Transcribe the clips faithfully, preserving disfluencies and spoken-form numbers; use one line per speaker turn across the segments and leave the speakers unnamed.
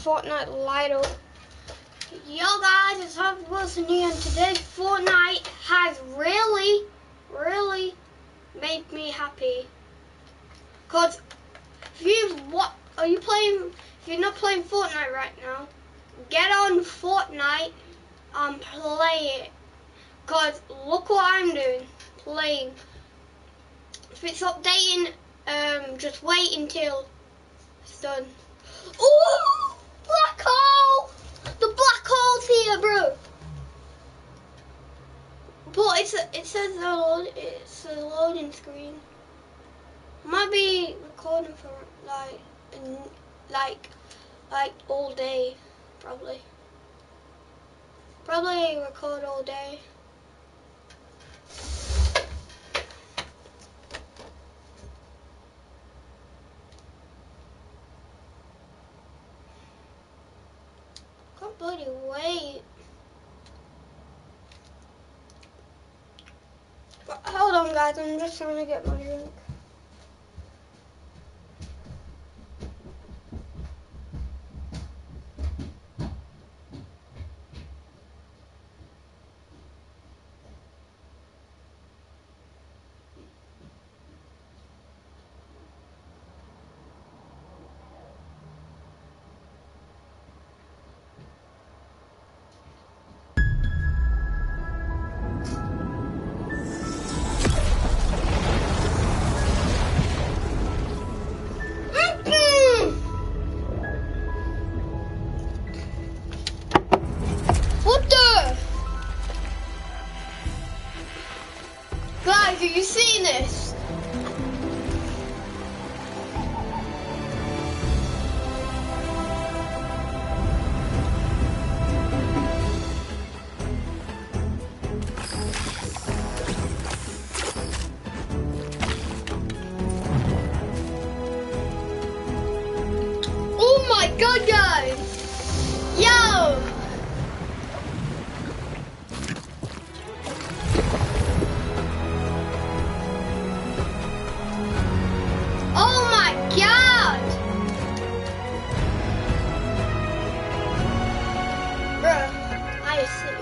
Fortnite light up. Yo guys, it's Harvey Wilson here, and today's Fortnite has really, really made me happy. Cause if you what are you playing? If you're not playing Fortnite right now, get on Fortnite and play it. Cause look what I'm doing, playing. If it's updating, um, just wait until it's done. Ooh, black hole! The black hole's here, bro. But it's a, it says the load, it's a loading screen. I might be recording for like, like, like all day, probably. Probably record all day. Can't bloody wait. But hold on, guys. I'm just trying to get my drink. Guys, have you seen this? Oh my god, guys! Yo! Oh my god! Bruh, I see.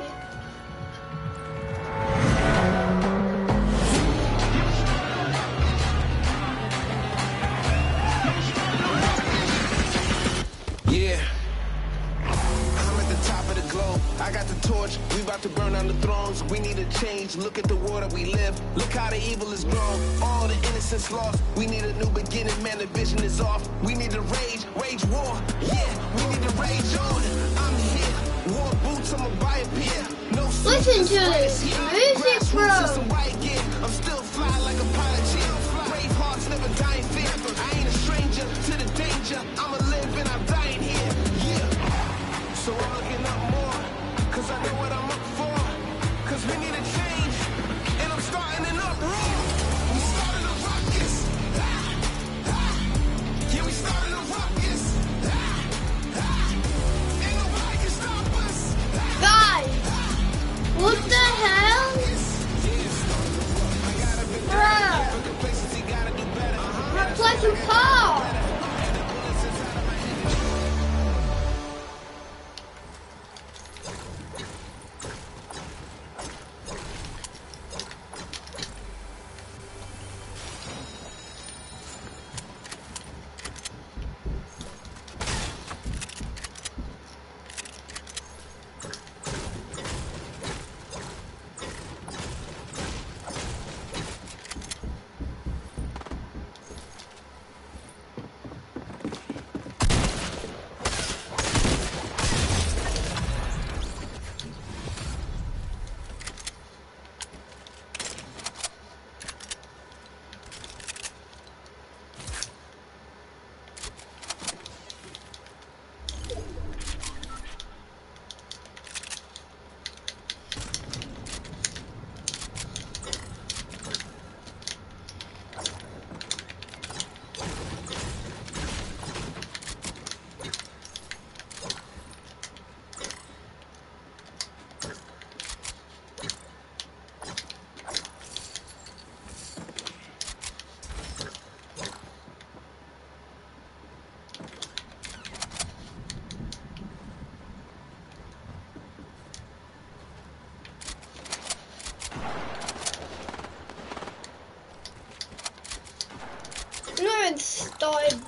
Yeah. I'm at the top of the globe. I got the torch. We about to burn down the thrones. We need a change. Look at the world that we live. Look how the evil is grown. All the innocence lost. We need a new beginning. Man, the vision is off. We need to rage, wage war. Yeah, we need to rage on. I'm here. War boots, I'ma buy a pair. No
Listen to this music, bro.
I'm still fly like a pilot jet. Brave hearts never die in fear. I ain't a stranger to the danger. I'ma live and I'm dying here. Yeah. So I'm looking up more. Cause I know what I'm up for. Cause we need a change. And I'm starting an uproar. We started a ruckus. Ah, ah. Yeah, we started a ruckus. Ah, ah. Ain't nobody can stop us.
Guys, what the hell?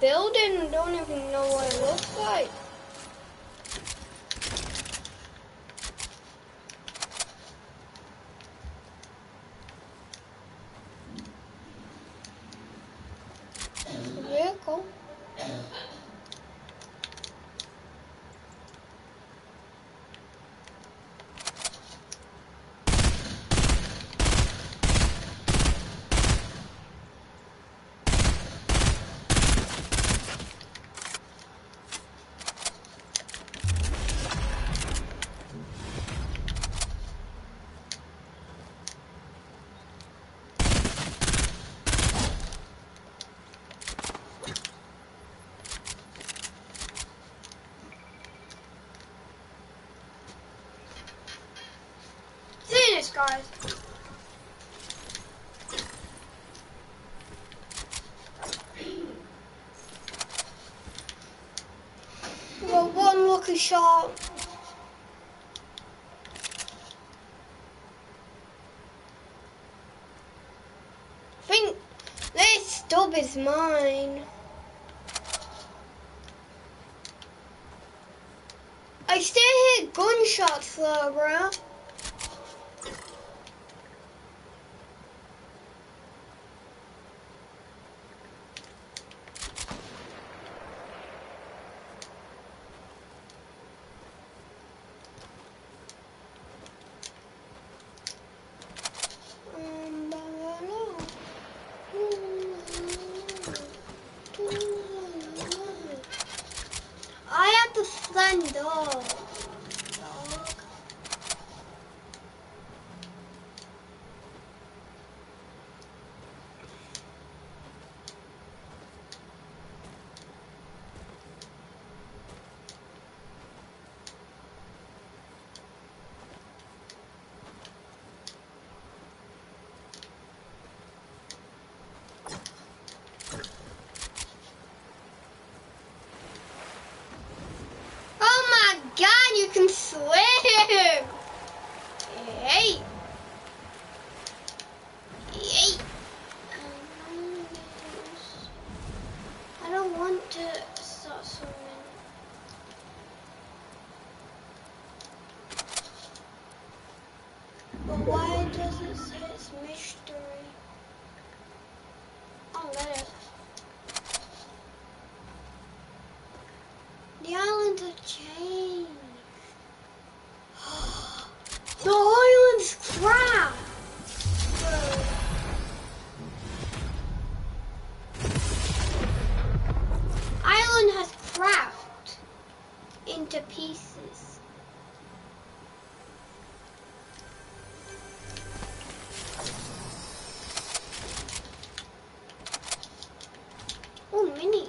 building. I don't even know what it looks like. Vehicle. See this, guys. We got one lucky shot. I think this stub is mine. I still hear gunshots though, bro. I have to stand up. Dog. You can swim! Hey! Hey! I don't want to start swimming. But why does it say it's mystery? Oh, that is. The islands have changed. The island's crap! Island has cracked into pieces. Oh, minis.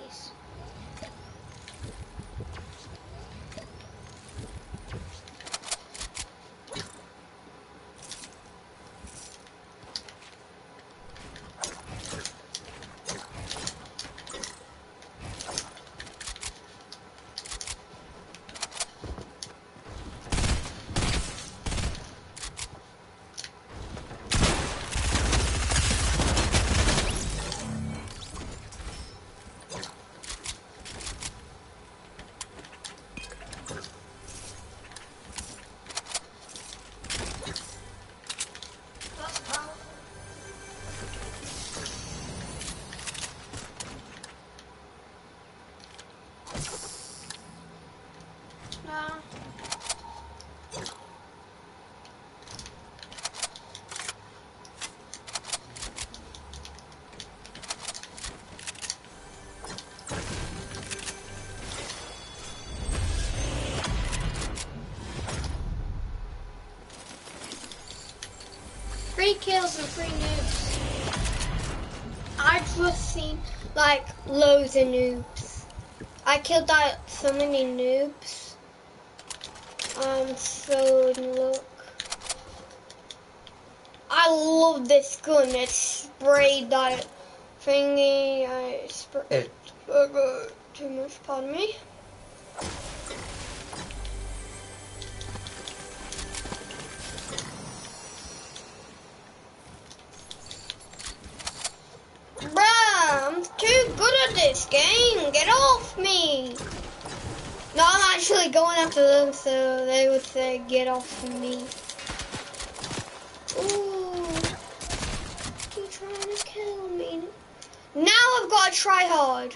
Three kills and three noobs. I've just seen like loads of noobs. I killed like so many noobs. Um, so look. I love this gun. It sprayed that thingy. I sprayed uh, too much. Pardon me. Bruh, I'm too good at this this game. Get off me. No, I'm actually going after them, so they would say, get off me. Ooh. You're trying to kill me. Now I've got to try hard.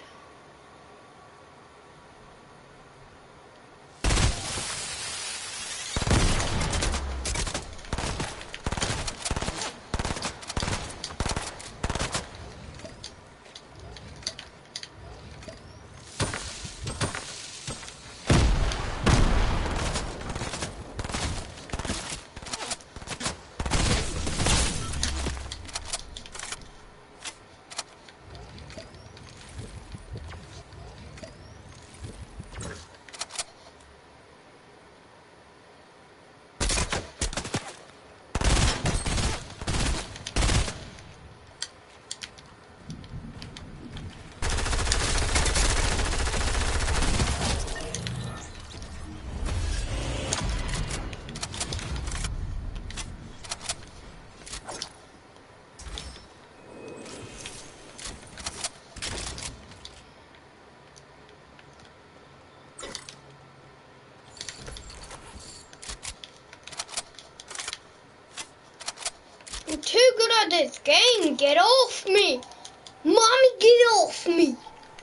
I'm too good at this game. Get off me. Mommy, get off me.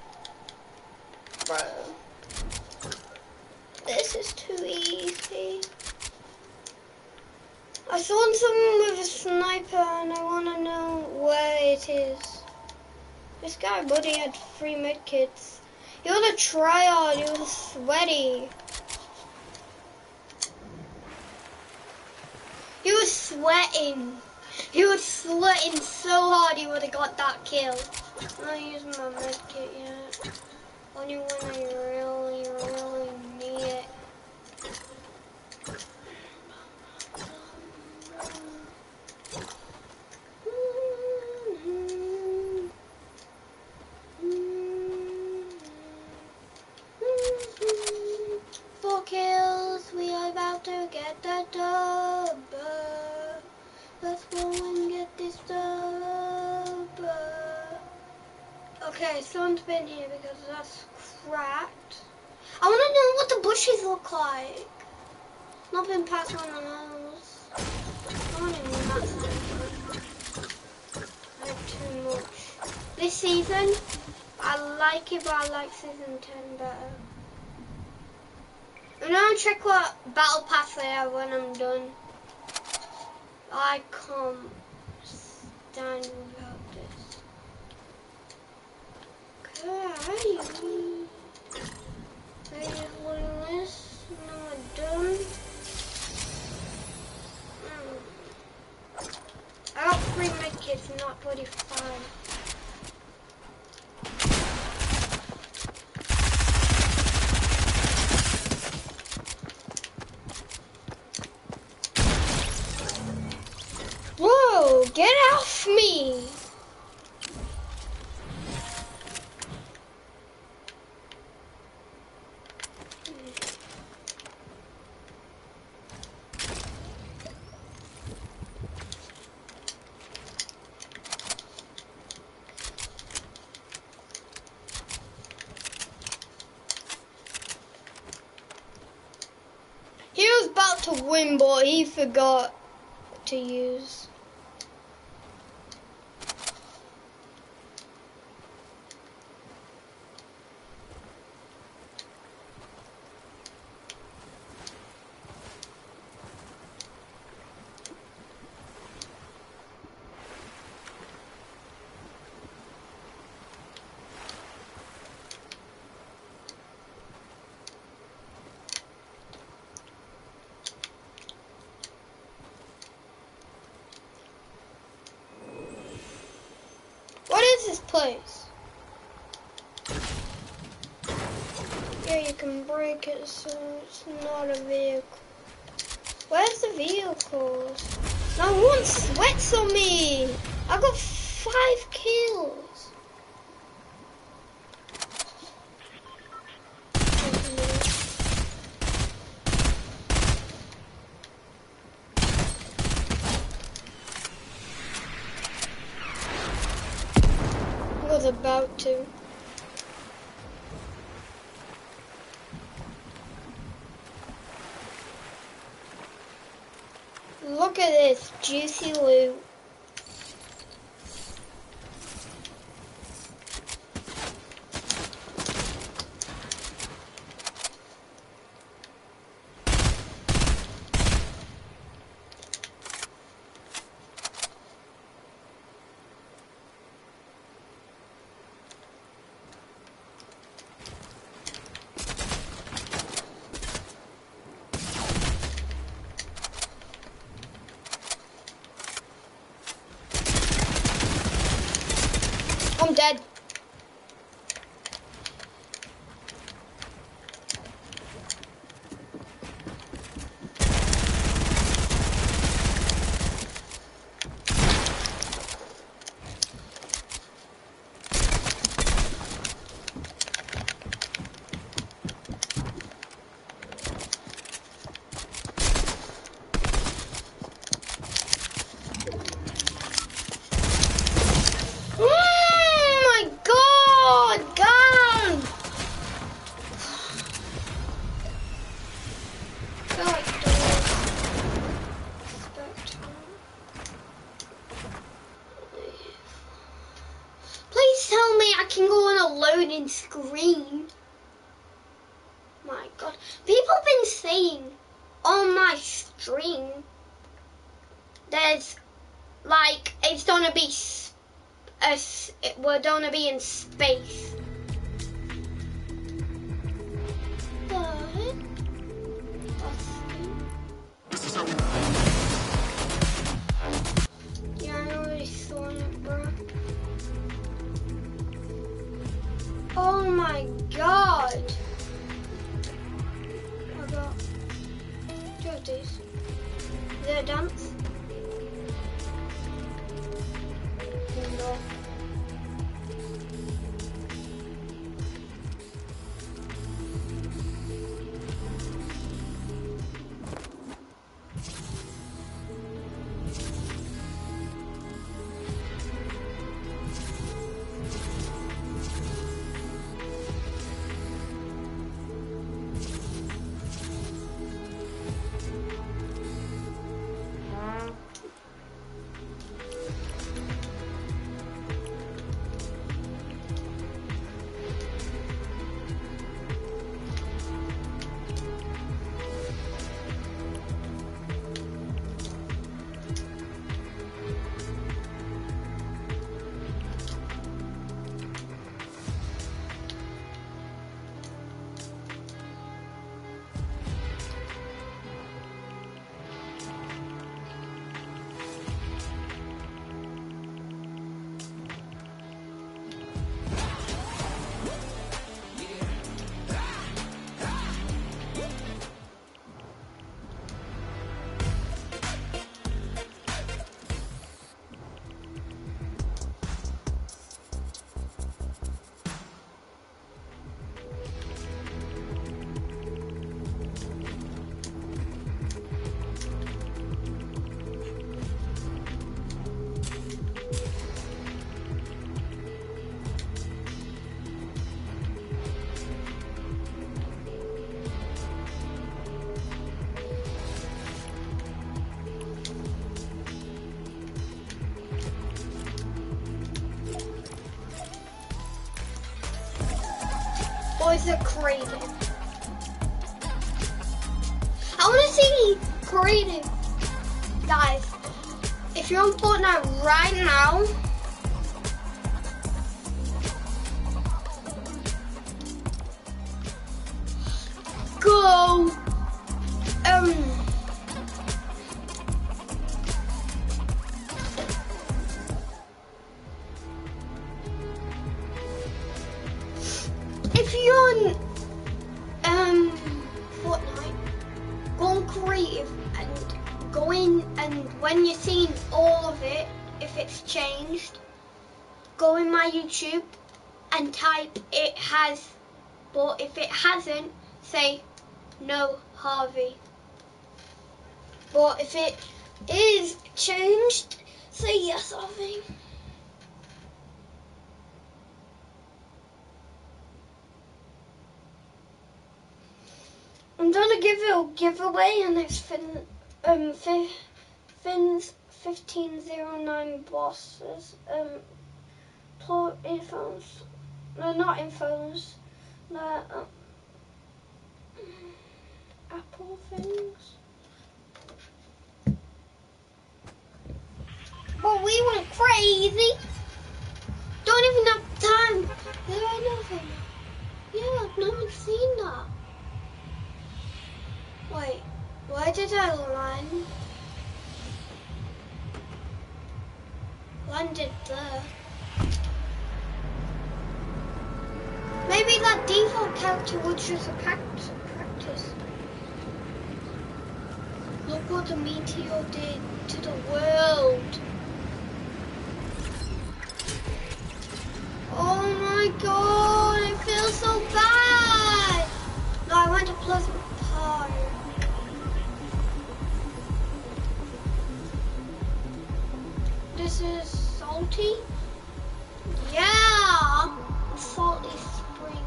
Bro. This is too easy. I saw someone with a sniper and I want to know where it is. This guy, buddy, had three medkits. He was a tryhard. He was sweaty. He was sweating. He was sweating so hard he would have got that kill. I'm not using my medkit yet. Only when I really, really need it. Four kills, we are about to get the dub. Let's go and get this dub. Okay, someone's been here because that's cracked. I want to know what the bushes look like. Not been past one of those. I want to know that sound. I have too much. This season, I like it, but I like season ten better. I'm gonna check what battle pass they have when I'm done. I can't stand without this. Okay. I just learn this. Now I'm done. Mm. I got three medkits, not twenty-five. Whoa, get off me! He was about to win, but he forgot to use. What is this place? Yeah, you can break it so it's not a vehicle. Where's the vehicles? No one sweats on me! I got five kills! I was about to. Look at this juicy loot. I'm dead. Loading screen. My God, people have been saying on my stream there's like it's gonna be a, we're gonna be in space. But yeah, I already saw it, bro. Oh my God! I got two of these. Is there a dance? No. Boys are creative. I want to see creative. Guys, if you're on Fortnite right now, go, um, if you're on um, Fortnite, go on creative and go in, and when you're seeing all of it, if it's changed, go in my YouTube and type it has, but if it hasn't, say no Harvey. But if it is changed, say yes Harvey. I'm gonna give it a giveaway, and it's fin um Finn's fifteen oh nine bosses. Um, plot infos. No, not infos. The uh, Apple things. But we went crazy. Don't even have time. There ain't nothing. Yeah, no one's seen that. Wait, why did I land? Landed there. Maybe that default character was just a practice. practice. Look what the meteor did to the world. Oh my god, I feel so bad. No, I went to Pleasant Park. This is salty? Yeah, salty springs.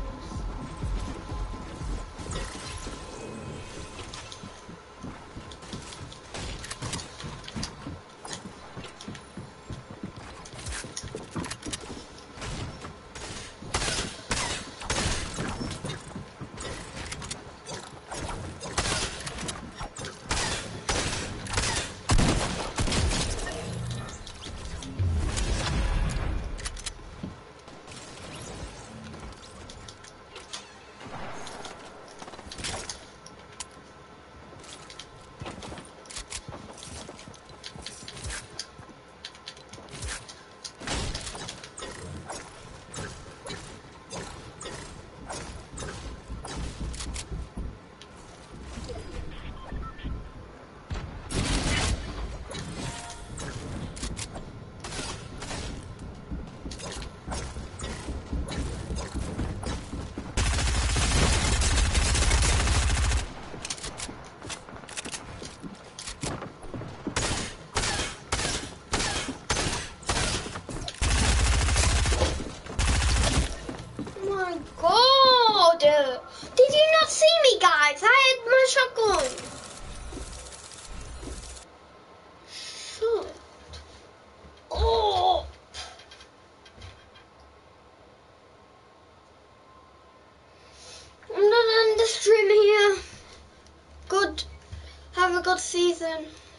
Did you not see me, guys? I had my shotgun. Shit. Oh. I'm gonna end the stream here. Good. Have a good season.